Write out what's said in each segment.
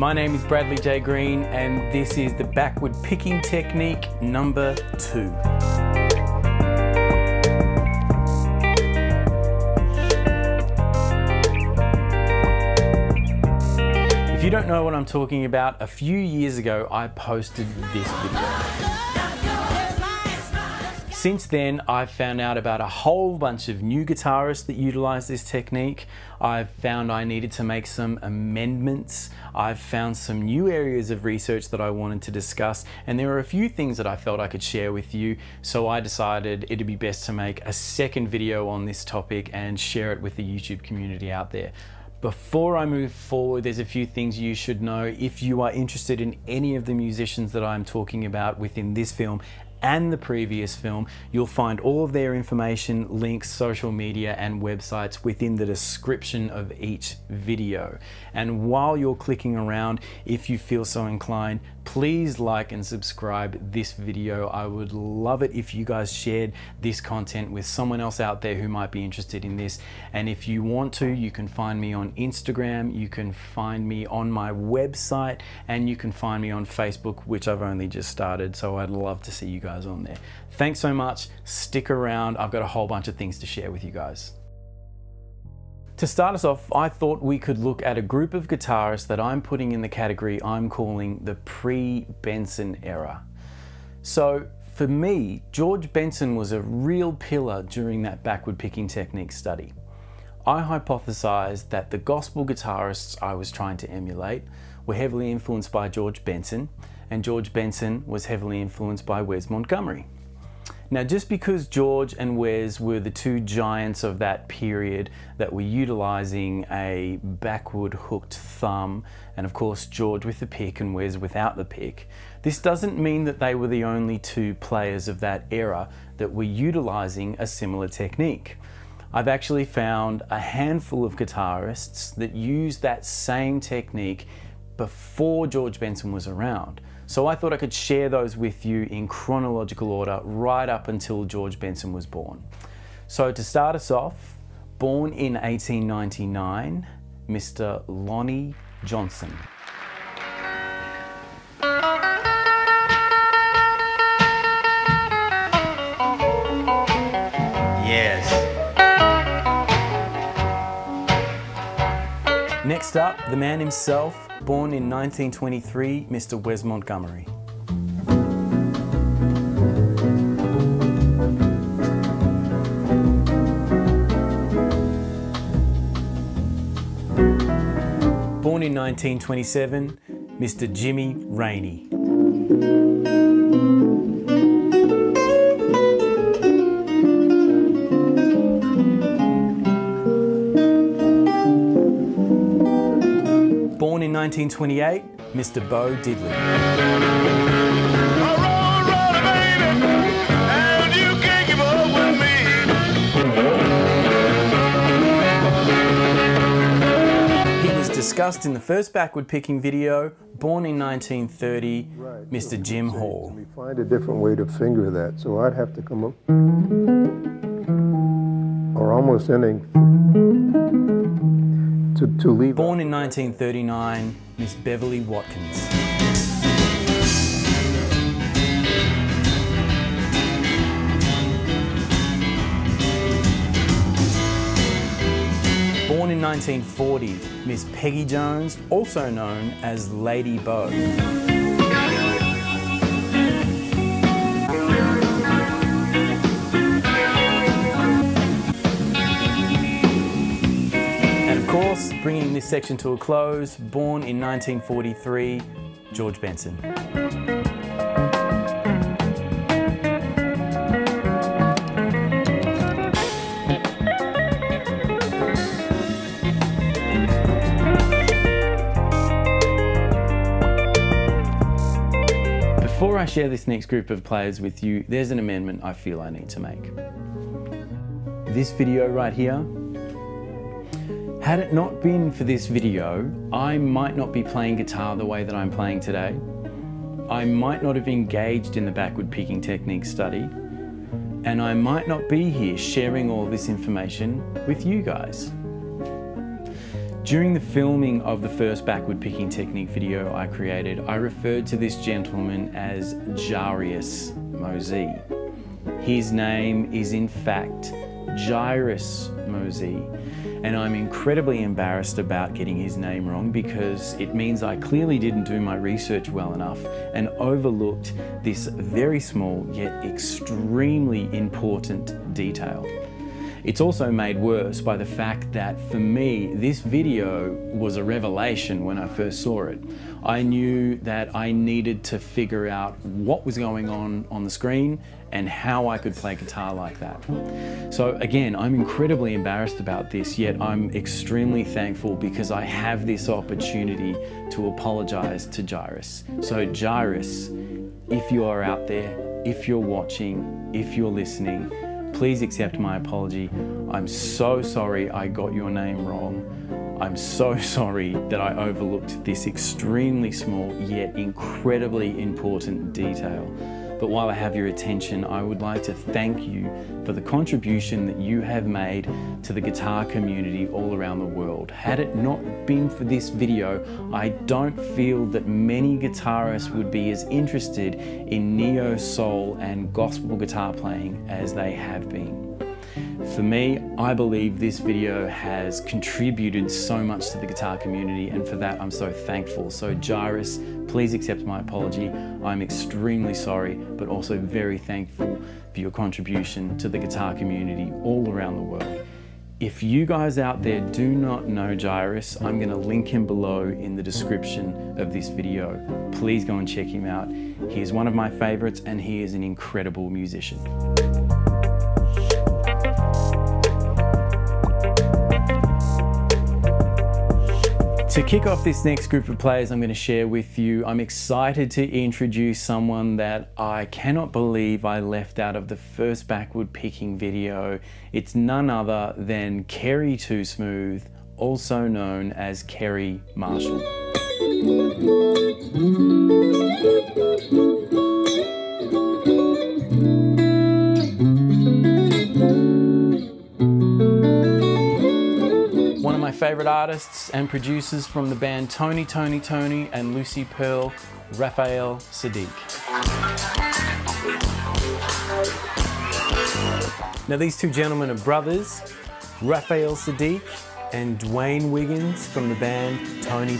My name is Bradley J. Green and this is the backward picking technique number 2. If you don't know what I'm talking about, a few years ago I posted this video. Since then, I've found out about a whole bunch of new guitarists that utilize this technique. I've found I needed to make some amendments. I've found some new areas of research that I wanted to discuss, and there are a few things that I felt I could share with you, so I decided it'd be best to make a second video on this topic and share it with the YouTube community out there. Before I move forward, there's a few things you should know. If you are interested in any of the musicians that I'm talking about within this film and the previous film, you'll find all of their information, links, social media and websites within the description of each video. And while you're clicking around, if you feel so inclined, please like and subscribe this video. I would love it if you guys shared this content with someone else out there who might be interested in this. And if you want to, you can find me on Instagram, you can find me on my website, and you can find me on Facebook, which I've only just started, so I'd love to see you guys on there. Thanks so much, stick around, I've got a whole bunch of things to share with you guys. To start us off, I thought we could look at a group of guitarists that I'm putting in the category I'm calling the pre-Benson era. So for me, George Benson was a real pillar during that backward picking technique study. I hypothesized that the gospel guitarists I was trying to emulate were heavily influenced by George Benson, and George Benson was heavily influenced by Wes Montgomery. Now, just because George and Wes were the two giants of that period that were utilizing a backward hooked thumb, and of course George with the pick and Wes without the pick, this doesn't mean that they were the only two players of that era that were utilizing a similar technique. I've actually found a handful of guitarists that used that same technique before George Benson was around. So I thought I could share those with you in chronological order right up until George Benson was born. So to start us off, born in 1899, Mr. Lonnie Johnson. Yes. Next up, the man himself, born in 1923, Mr. Wes Montgomery. Born in 1927, Mr. Jimmy Rainey. Born in 1928, Mr. Bo Diddley. He was discussed in the first backward picking video. Born in 1930, Mr. Jim Hall. We find a different way to finger that, so I'd have to come up, or almost ending. To leave. Born in 1939, Miss Beverly Watkins. Born in 1940, Miss Peggy Jones, also known as Lady Bo. Bringing this section to a close, born in 1943, George Benson. Before I share this next group of players with you, there's an amendment I feel I need to make. This video right here, had it not been for this video, I might not be playing guitar the way that I'm playing today. I might not have engaged in the backward picking technique study, and I might not be here sharing all this information with you guys. During the filming of the first backward picking technique video I created, I referred to this gentleman as Jarius Mosee. His name is in fact Jairus Mosee, and I'm incredibly embarrassed about getting his name wrong because it means I clearly didn't do my research well enough and overlooked this very small yet extremely important detail. It's also made worse by the fact that for me, this video was a revelation when I first saw it. I knew that I needed to figure out what was going on the screen and how I could play guitar like that. So again, I'm incredibly embarrassed about this, yet I'm extremely thankful because I have this opportunity to apologize to Jairus. So Jairus, if you are out there, if you're watching, if you're listening, please accept my apology. I'm so sorry I got your name wrong. I'm so sorry that I overlooked this extremely small yet incredibly important detail. But while I have your attention, I would like to thank you for the contribution that you have made to the guitar community all around the world. Had it not been for this video, I don't feel that many guitarists would be as interested in neo soul and gospel guitar playing as they have been. For me, I believe this video has contributed so much to the guitar community, and for that I'm so thankful. So Jairus, please accept my apology. I'm extremely sorry, but also very thankful for your contribution to the guitar community all around the world. If you guys out there do not know Jairus, I'm going to link him below in the description of this video. Please go and check him out. He is one of my favorites and he is an incredible musician. To kick off this next group of players I'm going to share with you, I'm excited to introduce someone that I cannot believe I left out of the first backward picking video. It's none other than Kerry Too Smooth, also known as Kerry Marshall. One of my favorite artists and producers from the band Tony and Lucy Pearl, Raphael Saadiq. Now these two gentlemen are brothers, Raphael Saadiq and Dwayne Wiggins from the band Tony.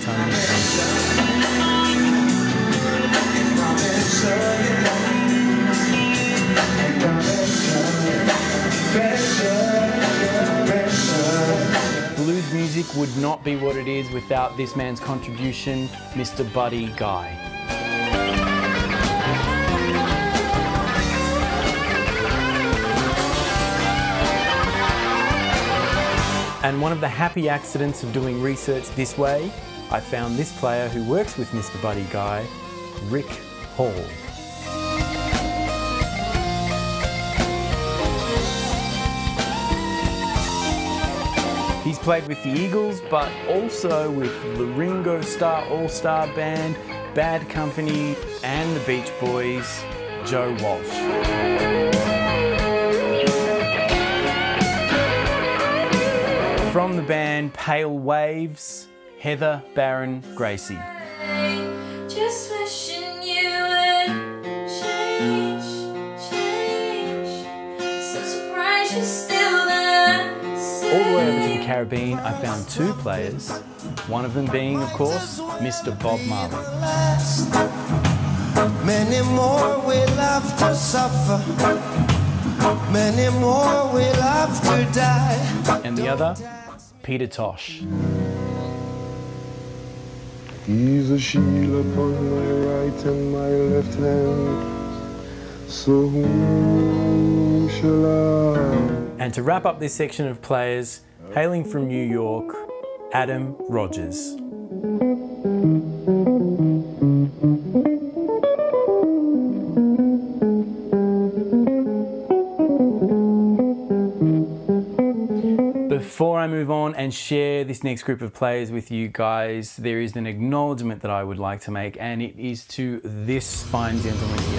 Blues music would not be what it is without this man's contribution, Mr. Buddy Guy. And one of the happy accidents of doing research this way, I found this player who works with Mr. Buddy Guy, Rick Hall. He's played with the Eagles, but also with the Ringo Starr All-Star Band, Bad Company, and the Beach Boys, Joe Walsh. From the band Pale Waves, Heather Barron Gracie. Just wishing you would change. So surprised you're still there. All the way over to the Caribbean, I found two players, one of them being, of course, Mr. Bob Marley. Many more will have to suffer. Many more will have to die. And the other, Peter Tosh. He's a shield upon my right and my left hand. So whom shall I? And to wrap up this section of players, hailing from New York, Adam Rogers. Before I move on and share this next group of players with you guys, there is an acknowledgement that I would like to make, and it is to this fine gentleman here.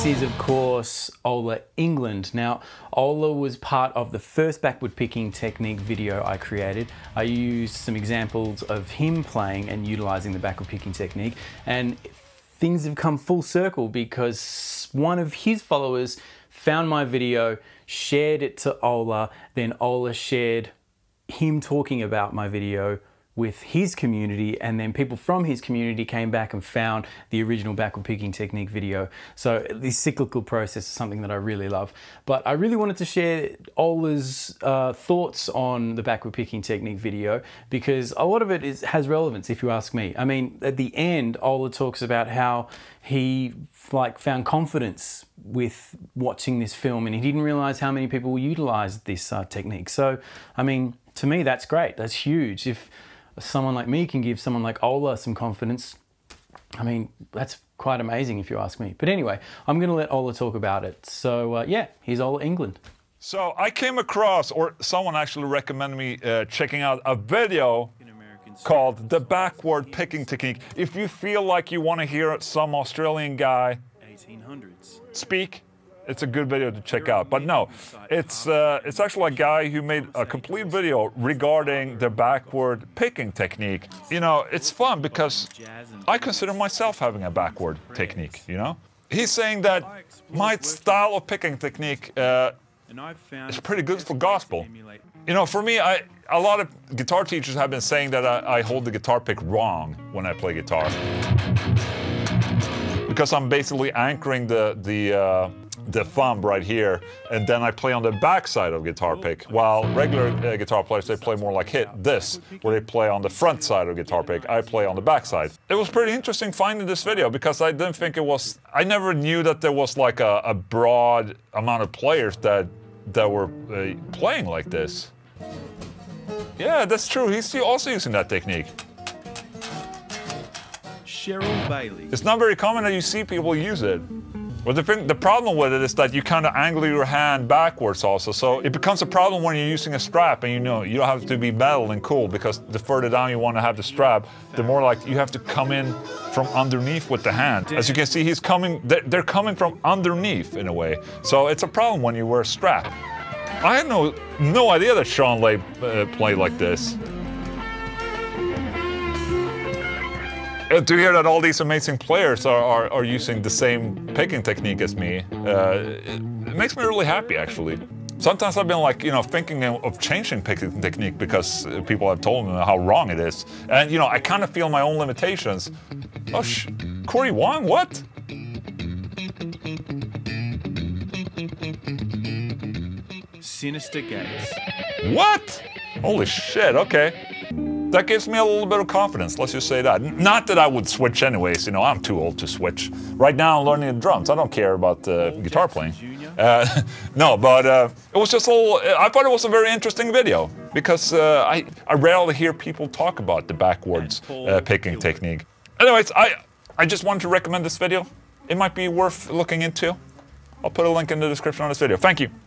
is, of course, Ola England. Now, Ola was part of the first backward picking technique video I created. I used some examples of him playing and utilizing the backward picking technique, and things have come full circle because one of his followers found my video, shared it to Ola, then Ola shared him talking about my video with his community, and then people from his community came back and found the original backward picking technique video. So this cyclical process is something that I really love. But I really wanted to share Ola's thoughts on the backward picking technique video because a lot of it has relevance, if you ask me. I mean, at the end, Ola talks about how he found confidence with watching this film, and he didn't realize how many people utilized this technique. So, I mean, to me, that's great. That's huge. If someone like me can give someone like Ola some confidence, I mean, that's quite amazing if you ask me. But anyway, I'm going to let Ola talk about it. So yeah, here's Ola England. So I came across, or someone actually recommended me checking out a video called The Backward Picking Technique. If you feel like you want to hear some Australian guy speak, it's a good video to check out. But no, it's actually a guy who made a complete video regarding the backward picking technique. You know, it's fun because I consider myself having a backward technique, you know? He's saying that my style of picking technique is pretty good for gospel. You know, for me, a lot of guitar teachers have been saying that I hold the guitar pick wrong when I play guitar. Because I'm basically anchoring the thumb right here, and then I play on the back side of guitar pick, while regular guitar players, they play more like this, where they play on the front side of guitar pick. I play on the back side. It was pretty interesting finding this video because I didn't think it was, I never knew that there was like a broad amount of players that were playing like this. Yeah, that's true. He's also using that technique. Cheryl Bailey. It's not very common that you see people use it. But the problem with it is that you kind of angle your hand backwards also, so it becomes a problem when you're using a strap, and you know, you have to be metal and cool, because the further down you want to have the strap, the more like you have to come in from underneath with the hand. As you can see, he's coming, they're coming from underneath in a way, so it's a problem when you wear a strap. I had no idea that Shawn Ley played like this. To hear that all these amazing players are using the same picking technique as me, it makes me really happy, actually. Sometimes I've been like, you know, thinking of changing picking technique because people have told me how wrong it is. And, you know, I kind of feel my own limitations. Oh, Cory Wong, what? Sinister Gates. What? Holy shit, okay. That gives me a little bit of confidence, let's just say that. Not that I would switch anyways, you know, I'm too old to switch. Right now I'm learning the drums, I don't care about guitar playing. No, but it was just a little, I thought it was a very interesting video, because I rarely hear people talk about the backwards picking technique. Anyways, I just wanted to recommend this video. It might be worth looking into. I'll put a link in the description on this video. Thank you.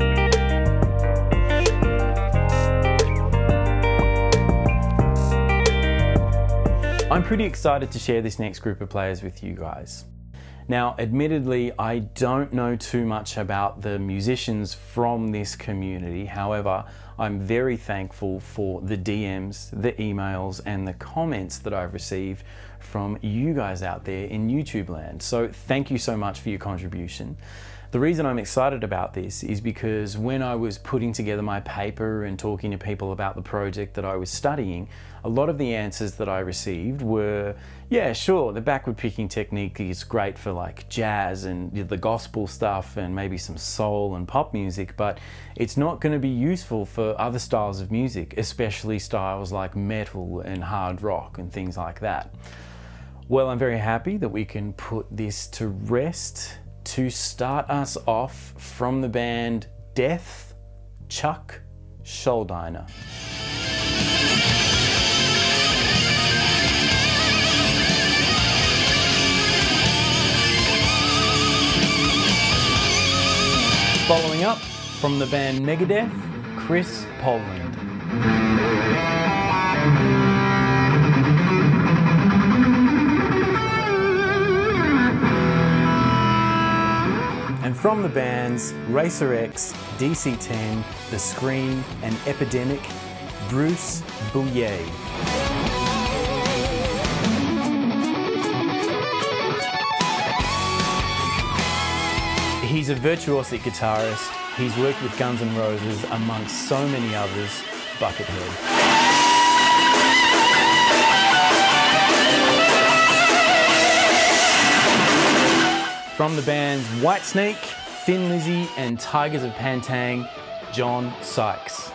I'm pretty excited to share this next group of players with you guys. Now, admittedly, I don't know too much about the musicians from this community. However, I'm very thankful for the DMs, the emails, and the comments that I've received from you guys out there in YouTube land. So thank you so much for your contribution. The reason I'm excited about this is because when I was putting together my paper and talking to people about the project that I was studying, a lot of the answers that I received were, yeah, sure, the backward picking technique is great for like jazz and the gospel stuff and maybe some soul and pop music, but it's not going to be useful for other styles of music, especially styles like metal and hard rock and things like that. Well, I'm very happy that we can put this to rest. To start us off, from the band Death, Chuck Schuldiner. Following up, from the band Megadeth, Chris Poland. From the bands Racer X, DC-10, The Scream, and Epidemic, Bruce Bouillet. He's a virtuosic guitarist. He's worked with Guns N' Roses amongst so many others. Buckethead. From the bands Whitesnake, Thin Lizzy, and Tigers of Pantang, John Sykes.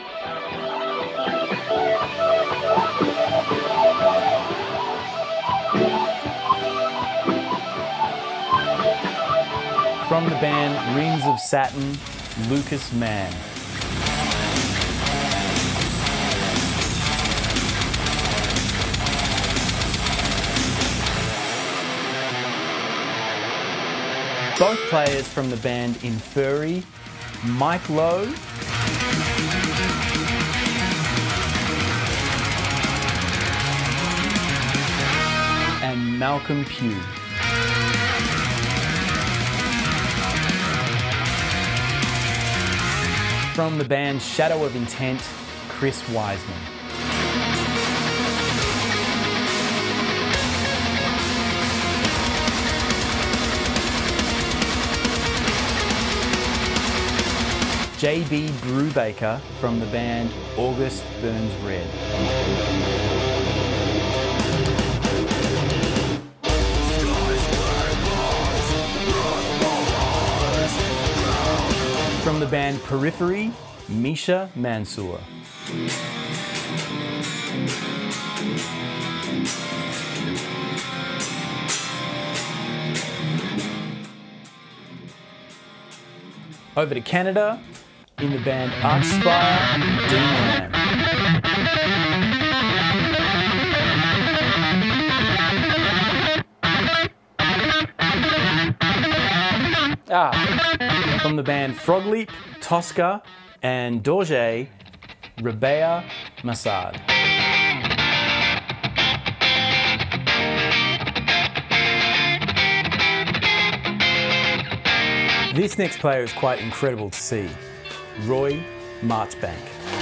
From the band Rings of Saturn, Lucas Mann. Both players from the band Inferi, Mike Lowe and Malcolm Pugh. From the band Shadow of Intent, Chris Wiseman. JB Brubaker from the band August Burns Red. From the band Periphery, Misha Mansour. Over to Canada, in the band Archspire, Dean Lamb. From the band Frogleap, Tosca, and Dorje, Rabea Masad. This next player is quite incredible to see. Roy Marchbank.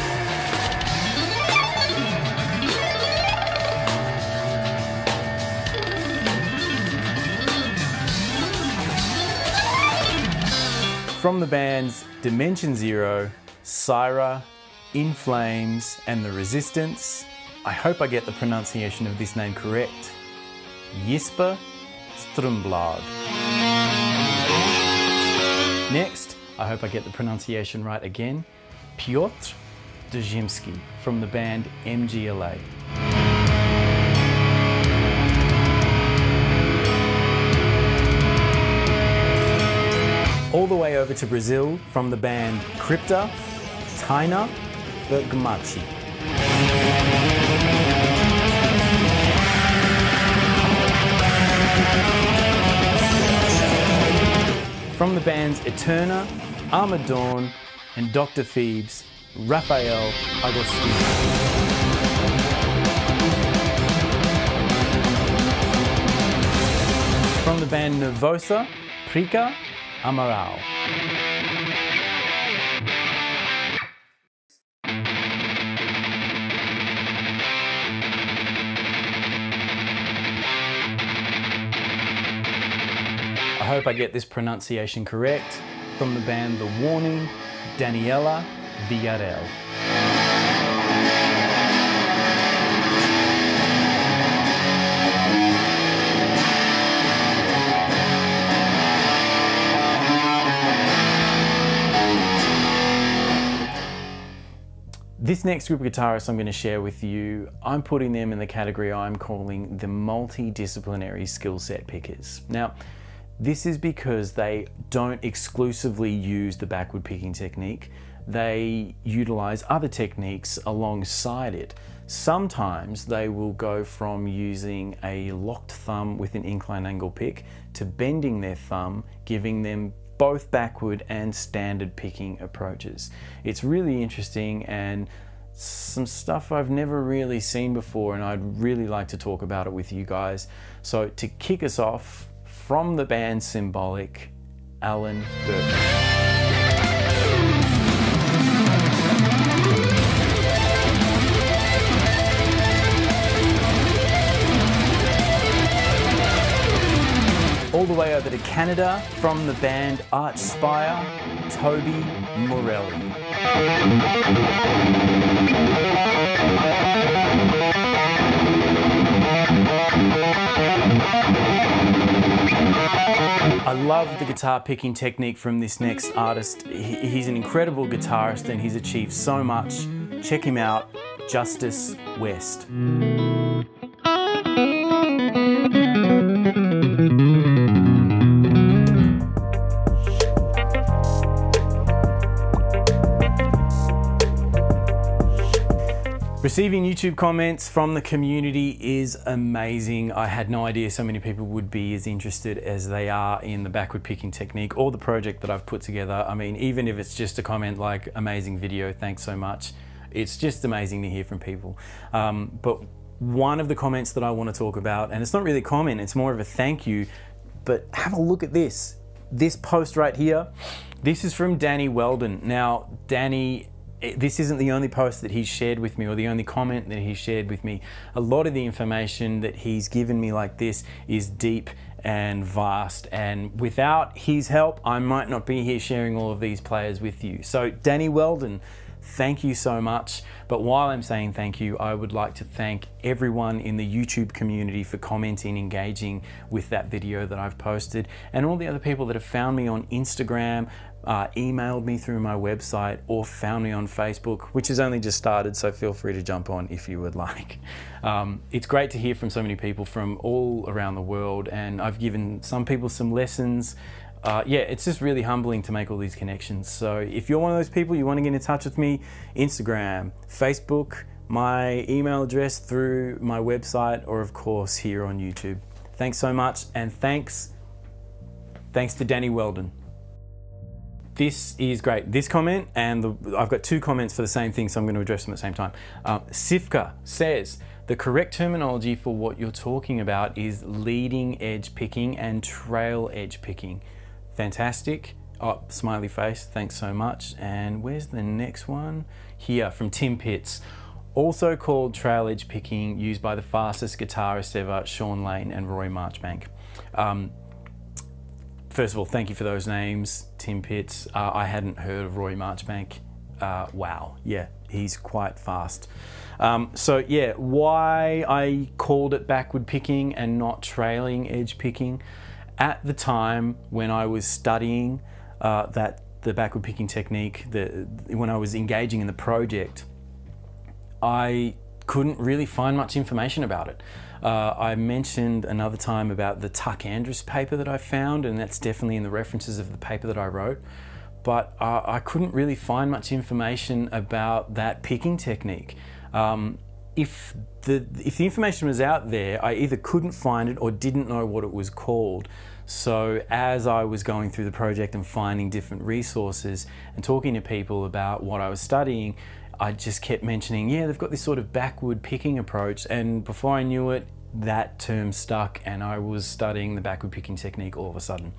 From the bands Dimension Zero, Syra, In Flames, and The Resistance, I hope I get the pronunciation of this name correct, Jesper Strömblad. Next, I hope I get the pronunciation right again, Piotr Drzymski from the band MGLA. All the way over to Brazil from the band Crypta, Taina Bergamachi. From the bands Eterna, Armored Dawn, and Dr. Phoebes, Rafael Agostino. From the band Nervosa, Prika Amaral. I hope I get this pronunciation correct. From the band The Warning, Daniela Villarreal. This next group of guitarists I'm going to share with you, I'm putting them in the category I'm calling the multidisciplinary skill set pickers. Now, this is because they don't exclusively use the backward picking technique. They utilize other techniques alongside it. Sometimes they will go from using a locked thumb with an incline angle pick to bending their thumb, giving them both backward and standard picking approaches. It's really interesting and some stuff I've never really seen before, and I'd really like to talk about it with you guys. So to kick us off, from the band Symbolic, Alan Burke. All the way over to Canada from the band Archspire, Toby Morelli. I love the guitar picking technique from this next artist. He's an incredible guitarist and he's achieved so much. Check him out, Justice West. Receiving YouTube comments from the community is amazing. I had no idea so many people would be as interested as they are in the backward picking technique or the project that I've put together. I mean, even if it's just a comment like, amazing video, thanks so much. It's just amazing to hear from people. But one of the comments that I want to talk about, and it's not really a comment, it's more of a thank you, but have a look at this. This post right here, this is from Danny Weldon. Now, Danny, this isn't the only post that he's shared with me or the only comment that he's shared with me. A lot of the information that he's given me like this is deep and vast, and without his help, I might not be here sharing all of these players with you. So Danny Weldon, thank you so much. But while I'm saying thank you, I would like to thank everyone in the YouTube community for commenting, engaging with that video that I've posted, and all the other people that have found me on Instagram, emailed me through my website, or found me on Facebook, which has only just started, so feel free to jump on if you would like. It's great to hear from so many people from all around the world, and I've given some people some lessons. Yeah, it's just really humbling to make all these connections. So if you're one of those people, you want to get in touch with me, Instagram, Facebook, my email address through my website, or of course here on YouTube. Thanks so much, and thanks to Danny Weldon. This is great. This comment, and I've got two comments for the same thing, so I'm going to address them at the same time. Sifka says, the correct terminology for what you're talking about is leading edge picking and trail edge picking. Fantastic. Oh, smiley face, thanks so much. And where's the next one? Here, from Tim Pitts. Also called trail edge picking, used by the fastest guitarists ever, Sean Lane and Roy Marchbank. First of all, thank you for those names, Tim Pitts. I hadn't heard of Roy Marchbank. Wow, yeah, he's quite fast. So yeah, why I called it backward picking and not trailing edge picking. At the time when I was studying the backward picking technique, when I was engaging in the project, I couldn't really find much information about it. I mentioned another time about the Tuck Andrews paper that I found, and that's definitely in the references of the paper that I wrote, but I couldn't really find much information about that picking technique. If the information was out there, I either couldn't find it or didn't know what it was called. So as I was going through the project and finding different resources and talking to people about what I was studying, I just kept mentioning, yeah, they've got this sort of backward picking approach, and before I knew it, that term stuck and I was studying the backward picking technique all of a sudden.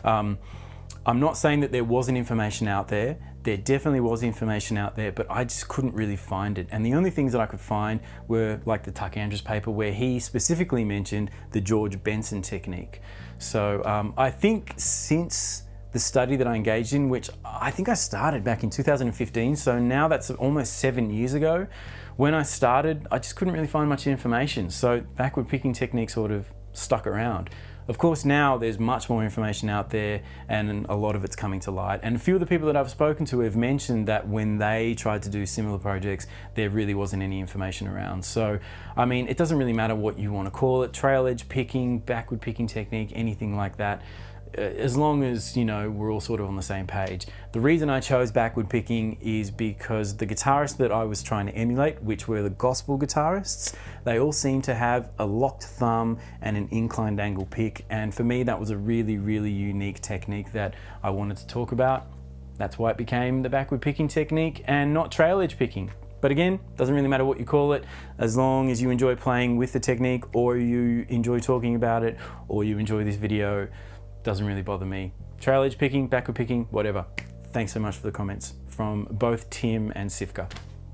I'm not saying that there wasn't information out there. There definitely was information out there, but I just couldn't really find it. And the only things that I could find were like the Tuck Andrews paper, where he specifically mentioned the George Benson technique. So I think since the study that I engaged in, which I think I started back in 2015, so now that's almost 7 years ago. When I started, I just couldn't really find much information, so backward picking technique sort of stuck around. Of course, now there's much more information out there, and a lot of it's coming to light. And a few of the people that I've spoken to have mentioned that when they tried to do similar projects, there really wasn't any information around. So, I mean, it doesn't really matter what you want to call it, trail edge picking, backward picking technique, anything like that. As long as, you know, we're all sort of on the same page. The reason I chose backward picking is because the guitarists that I was trying to emulate, which were the gospel guitarists, they all seem to have a locked thumb and an inclined angle pick. And for me, that was a really, really unique technique that I wanted to talk about. That's why it became the backward picking technique and not trail edge picking. But again, doesn't really matter what you call it, as long as you enjoy playing with the technique, or you enjoy talking about it, or you enjoy this video. doesn't really bother me. Trail edge picking, backward picking, whatever. Thanks so much for the comments from both Tim and Sifka.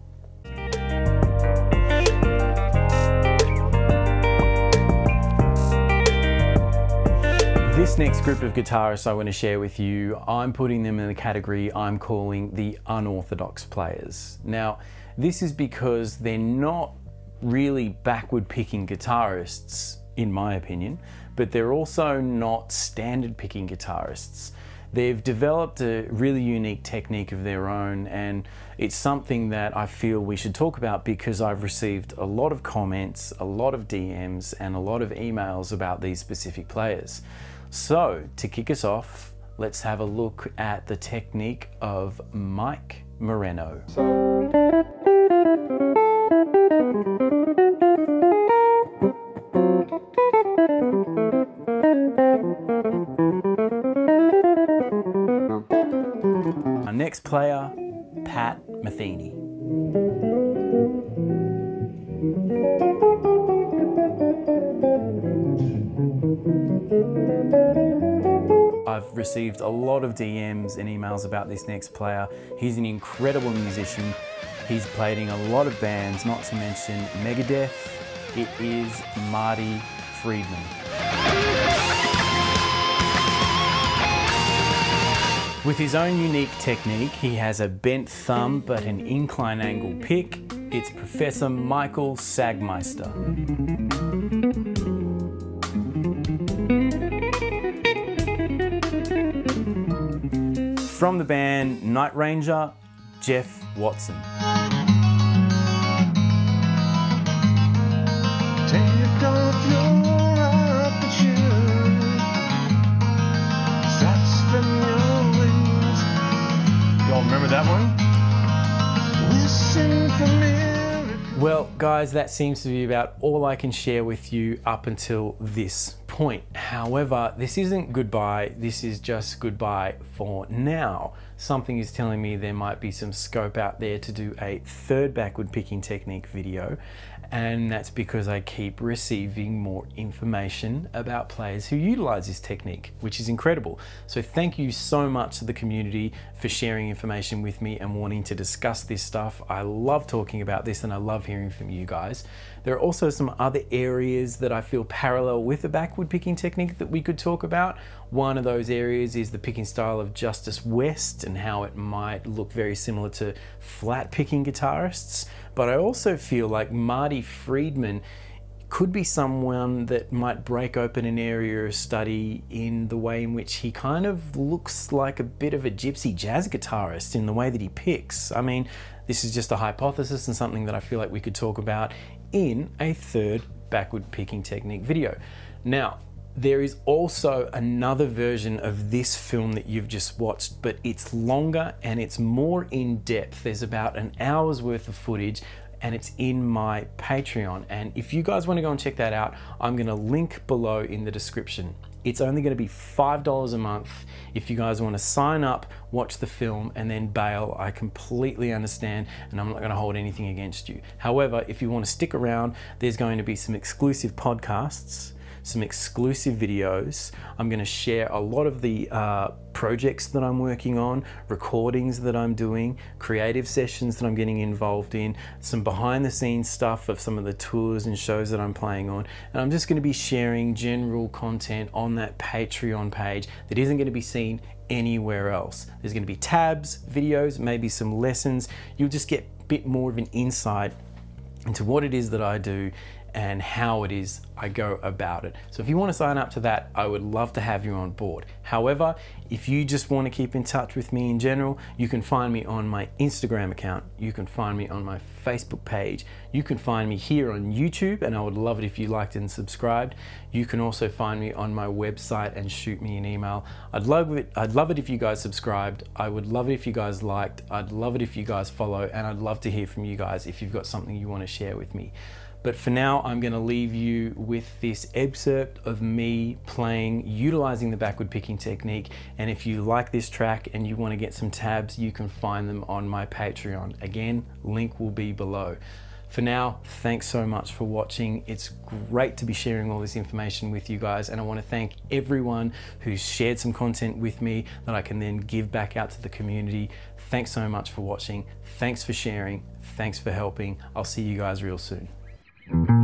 This next group of guitarists I want to share with you, I'm putting them in the category I'm calling the unorthodox players. Now, this is because they're not really backward picking guitarists, in my opinion, but they're also not standard picking guitarists. They've developed a really unique technique of their own, and it's something that I feel we should talk about because I've received a lot of comments, a lot of DMs, and a lot of emails about these specific players. So, to kick us off, let's have a look at the technique of Mike Moreno. Our next player, Pat Metheny. I've received a lot of DMs and emails about this next player. He's an incredible musician. He's played in a lot of bands, not to mention Megadeth. It is Marty Friedman. With his own unique technique, he has a bent thumb but an incline angle pick. It's Professor Michael Sagmeister. From the band Night Ranger, Jeff Watson. Take off your aperture, spread your wings. Y'all remember that one? Listen for me. Well, guys, that seems to be about all I can share with you up until this point. However, this isn't goodbye, this is just goodbye for now. Something is telling me there might be some scope out there to do a third backward picking technique video, and that's because I keep receiving more information about players who utilize this technique, which is incredible. So thank you so much to the community for sharing information with me and wanting to discuss this stuff. I love talking about this and I love hearing from you guys. There are also some other areas that I feel parallel with the backward picking technique that we could talk about. One of those areas is the picking style of Justice West and how it might look very similar to flat picking guitarists. But I also feel like Marty Friedman could be someone that might break open an area of study in the way in which he kind of looks like a bit of a gypsy jazz guitarist in the way that he picks. I mean, this is just a hypothesis and something that I feel like we could talk about in a third backward picking technique video. Now, there is also another version of this film that you've just watched, but it's longer and it's more in depth. There's about an hour's worth of footage and it's in my Patreon. And if you guys want to go and check that out, I'm going to link below in the description. It's only going to be $5 a month. If you guys want to sign up, watch the film, and then bail, I completely understand, and I'm not going to hold anything against you. However, if you want to stick around, there's going to be some exclusive podcasts, some exclusive videos. I'm going to share a lot of the projects that I'm working on, recordings that I'm doing, creative sessions that I'm getting involved in, some behind the scenes stuff of some of the tours and shows that I'm playing on. And I'm just going to be sharing general content on that Patreon page that isn't going to be seen anywhere else. There's going to be tabs, videos, maybe some lessons. You'll just get a bit more of an insight into what it is that I do and how it is I go about it. So if you want to sign up to that, I would love to have you on board. However, if you just want to keep in touch with me in general, you can find me on my Instagram account, you can find me on my Facebook page, you can find me here on YouTube, and I would love it if you liked and subscribed. You can also find me on my website and shoot me an email. I'd love it if you guys subscribed. I would love it if you guys liked. I'd love it if you guys follow, and I'd love to hear from you guys if you've got something you want to share with me. But for now, I'm going to leave you with this excerpt of me playing, utilizing the backward picking technique. And if you like this track and you want to get some tabs, you can find them on my Patreon. Again, link will be below. For now, thanks so much for watching. It's great to be sharing all this information with you guys, and I want to thank everyone who's shared some content with me that I can then give back out to the community. Thanks so much for watching. Thanks for sharing. Thanks for helping. I'll see you guys real soon.